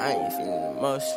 I ain't feeling the most.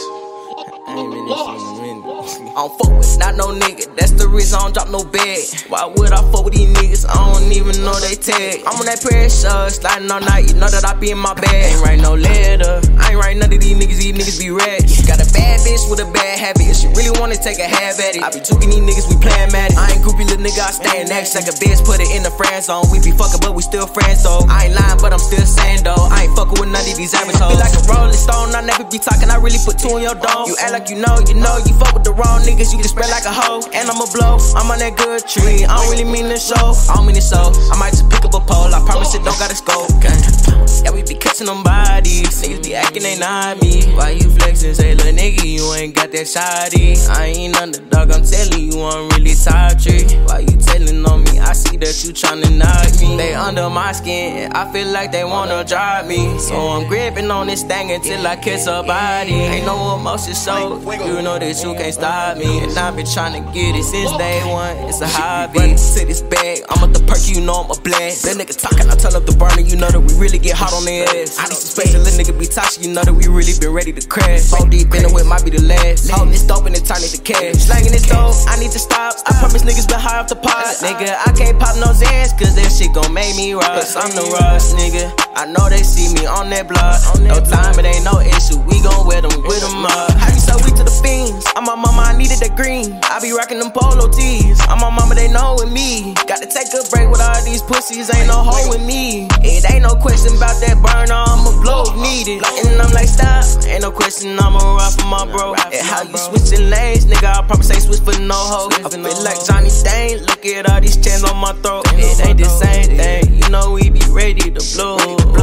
I ain't been in minute. I don't fuck with not no nigga, that's the reason I don't drop no bag. Why would I fuck with these niggas? I don't even know they tag. I'm on that pressure, sliding all night, you know that I be in my bag. Ain't write no letter, I ain't write none of these niggas be rats. Got a bad bitch with a bad habit, if she really wanna take a half at it, I be juking these niggas, we playin' mad. I ain't groupie, little nigga, I stay in action like a bitch, put it in the friend zone. We be fucking, but we still friends though. I ain't lying, but I'm still saying though, I ain't fucking with none of these average hoes. Feel like a rolling stone, I never be talking, I really put two in your dome. You act like you know, you fuck with the wrong niggas, you can spread like a hoe. And I'ma blow, I'm on that good tree, I don't really mean to show, I don't mean to show. I might just pick up a pole, I promise it don't got a scope. Yeah, we be catching them bodies, niggas be acting they not me. Why you flexing, say little nigga, you ain't got that shoddy. I ain't underdog, I'm telling you, I'm really top tree. Why you telling on me, I see that you tryna knock me. They under my skin, I feel like they wanna drop me. So I'm gripping on this thing until I kiss her body. Ain't no emotion, so you know that you can't stop me. And I've been tryna get it since day one, it's a hobby. Run to this bag, I'm at the perk, you know I'm a blast. That nigga talking, I turn up the burner, you know that we really get hot on their ass. I need some space, and little nigga be touchy, you know that we really been ready to crash. So deep in it, might be the last. Holding this dope and it turn it to cash. Slanging this dope, I need to stop. I promise niggas been high off the pot. Nigga, I can't pop no Zans, cause that shit gon' make me rush. I'm the rush, nigga. I know they see me on that block. No time, it ain't no issue. We gon' wear them with them up. How you so weak to the fiends? I'm my mama, I needed that green. I be rocking them polo tees. I'm my mama, they know with me. Got to take a break with all these pussies, ain't no hoe with me. It ain't no question about that burner, I'ma blow if needed. And I'm like, stop, ain't no question, I'ma ride for my bro. And how you switching lanes, nigga, I promise ain't switch for no hoe. I feel like Johnny Stain, look at all these chains on my throat. It ain't the same thing, you know we be ready to blow.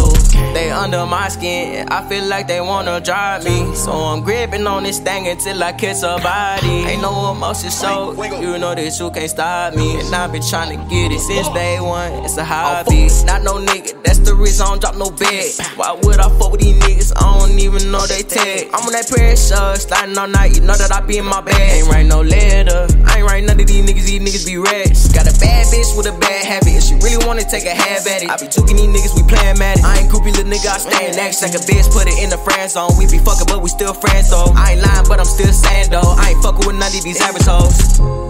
They under my skin, I feel like they wanna drive me. So I'm gripping on this thing until I kiss her body. Ain't no emotion, so you know that you can't stop me. And I've been trying to get it since day one, it's a hobby. Not no nigga, that's the reason I don't drop no bag. Why would I fuck with these niggas? I don't even know they tag. I'm on that pressure, sliding all night, you know that I be in my bag. Ain't write no letter, I ain't write none of these niggas be rats. Got a bad bitch with a bad habit, if she really wanna take a half at it, I be juking these niggas, we playin' mad. I ain't groupie, little nigga, I stay in action like a bitch, put it in the friend zone. We be fucking, but we still friends though. I ain't lying, but I'm still saying though, I ain't fucking with none of these average hoes.